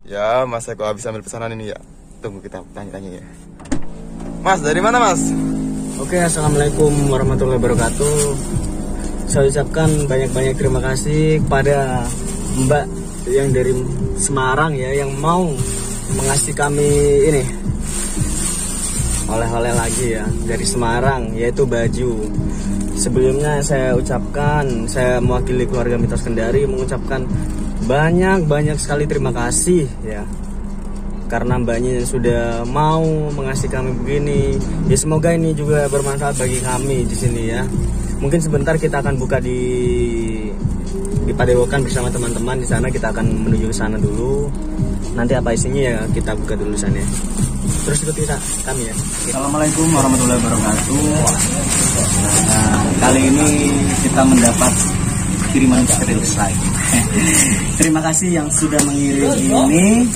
Ya, Mas Eko habis ambil pesanan ini ya. Tunggu kita tanya-tanya ya. Mas, dari mana Mas? Oke, assalamualaikum warahmatullahi wabarakatuh. Saya ucapkan banyak-banyak terima kasih kepada Mbak yang dari Semarang ya, yang mau mengasih kami ini oleh-oleh lagi ya dari Semarang, yaitu baju. Sebelumnya saya ucapkan, saya mewakili keluarga Mitos Kendari mengucapkan banyak sekali terima kasih ya, karena mbaknya sudah mau mengasih kami begini. Ya semoga ini juga bermanfaat bagi kami di sini ya. Mungkin sebentar kita akan buka di Padewokan bersama teman-teman di sana. Kita akan menuju ke sana dulu. Nanti apa isinya ya kita buka dulu sana. Terus ikuti kami ya. Assalamualaikum warahmatullahi wabarakatuh. Nah, kali ini kita mendapat kiriman steril saya. Terima kasih yang sudah mengirim ini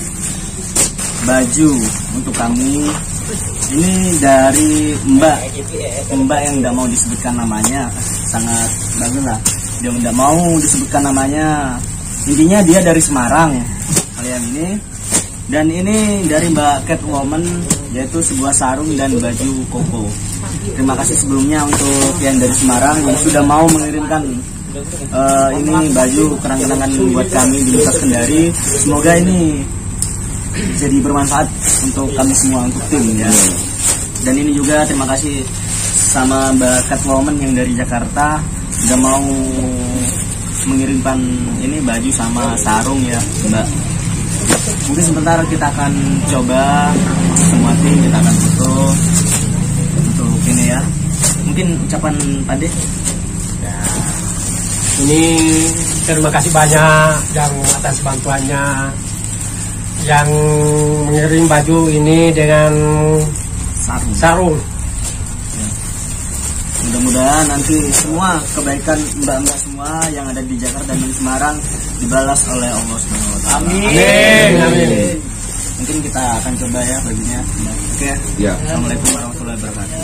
baju untuk kami. Ini dari Mbak yang tidak mau disebutkan namanya. Sangat bagus lah. Dia tidak mau disebutkan namanya. Intinya dia dari Semarang kalian ini. Dan ini dari Mbak Catwoman, yaitu sebuah sarung dan baju koko. Terima kasih sebelumnya untuk yang dari Semarang yang sudah mau mengirimkan ini baju kenang-kenangan buat kami di Mitos Kendari. Semoga ini jadi bermanfaat untuk kami semua, untuk tim ya. Dan ini juga terima kasih sama Mbak Catwoman yang dari Jakarta sudah mau mengirimkan ini baju sama sarung ya Mbak. Mungkin sebentar kita akan coba semua tim, kita akan foto untuk ini ya. Mungkin ucapan Pak De. Ya, ini terima kasih banyak yang atas bantuannya, yang mengirim baju ini dengan sarung. Ya. Mudah-mudahan nanti semua kebaikan mbak-mbak semua yang ada di Jakarta dan di Semarang dibalas oleh Allah Subhanahu wa Ta'ala. Amin. Mungkin kita akan coba ya bajunya. Oke. Ya. Assalamualaikum warahmatullahi wabarakatuh.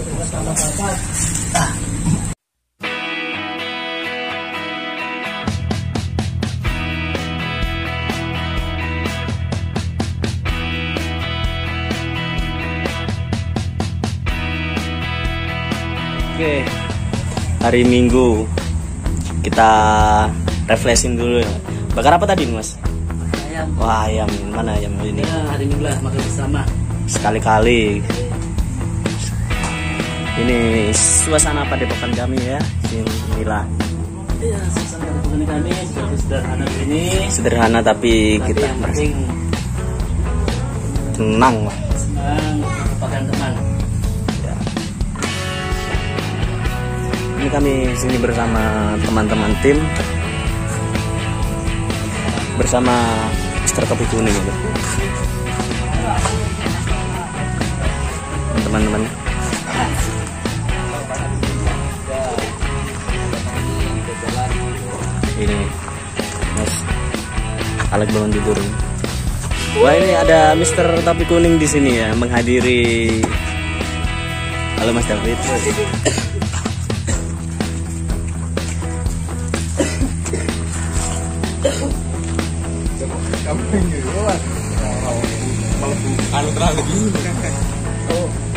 Oke, hari Minggu kita refreshing dulu ya. Bakar apa tadi Mas? Ayam. Wah ayam, mana ayam ini? Ya, hari Minggu lah makan bersama. Sekali-kali. Ini suasana Padepokan kami ya. Inilah. Iya, suasana Padepokan kami seperti sederhana ini. Sederhana tapi kita yang penting tenang lah. senang, merupakan teman. Ini kami sini bersama teman-teman tim, bersama Mr. Topi Kuning itu. Teman-teman. Ini Mas Alek bangun tidur. Wah ini ada Mr. Topi Kuning di sini ya, menghadiri. Halo Mas David. Kamu ini, anu terlalu gini. Oh.